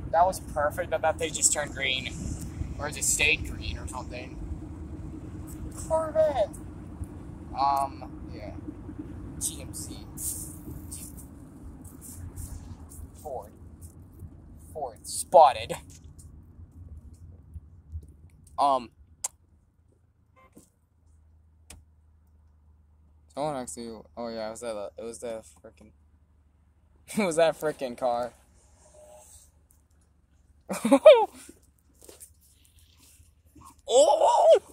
That was perfect. I thought they just turned green. Or just stayed green or something. Corvette! Yeah. GMC. Ford. Spotted. Someone actually, oh yeah, it was that freaking, it was that freaking car. Oh!